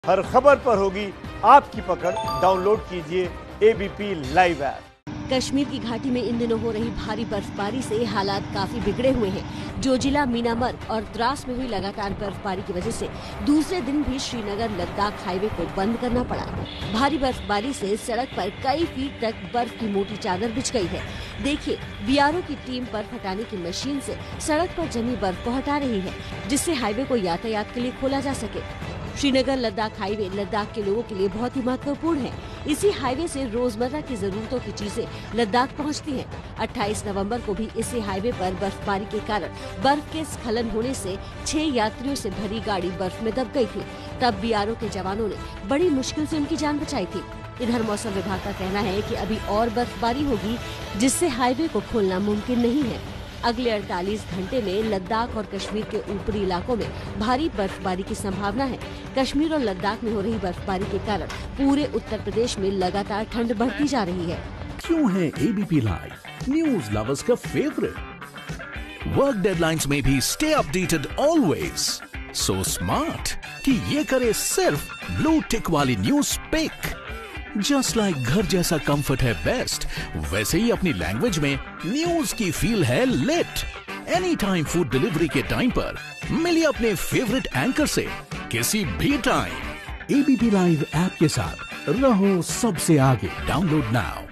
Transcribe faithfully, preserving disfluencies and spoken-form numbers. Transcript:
हर खबर पर होगी आपकी पकड़। डाउनलोड कीजिए एबीपी लाइव ऐप। कश्मीर की घाटी में इन दिनों हो रही भारी बर्फबारी से हालात काफी बिगड़े हुए हैं। जो जिला मीनामर और द्रास में हुई लगातार बर्फबारी की वजह से दूसरे दिन भी श्रीनगर लद्दाख हाईवे को बंद करना पड़ा। भारी बर्फबारी से सड़क पर कई फीट तक बर्फ की मोटी चादर बिछ गई है। देखिए, बीआरओ की टीम बर्फ हटाने की मशीन से सड़क पर जमी बर्फ को हटा रही है, जिससे हाईवे को यातायात के लिए खोला जा सके। श्रीनगर लद्दाख हाईवे लद्दाख के लोगों के लिए बहुत ही महत्वपूर्ण है। इसी हाईवे से रोजमर्रा की जरूरतों की चीजें लद्दाख पहुंचती हैं। अट्ठाईस नवंबर को भी इसी हाईवे पर बर्फबारी के कारण बर्फ के स्खलन होने से छह यात्रियों से भरी गाड़ी बर्फ में दब गई थी। तब बीआरओ के जवानों ने बड़ी मुश्किल से उनकी जान बचाई थी। इधर मौसम विभाग का कहना है कि अभी और बर्फबारी होगी, जिससे हाईवे को खोलना मुमकिन नहीं है। अगले अड़तालीस घंटे में लद्दाख और कश्मीर के ऊपरी इलाकों में भारी बर्फबारी की संभावना है। कश्मीर और लद्दाख में हो रही बर्फबारी के कारण पूरे उत्तर प्रदेश में लगातार ठंड बढ़ती जा रही है। क्यों है एबीपी लाइव न्यूज लवर्स का फेवरेट? वर्क डेडलाइंस में भी stay updated always. So smart कि ये करे सिर्फ ब्लू टिक वाली न्यूज पिक। जस्ट लाइक घर जैसा कंफर्ट है बेस्ट, वैसे ही अपनी लैंग्वेज में न्यूज की फील है lit. Any time food delivery के टाइम पर मिलिए अपने फेवरेट एंकर से किसी भी टाइम। एबीपी लाइव ऐप के साथ रहो सबसे आगे। Download now.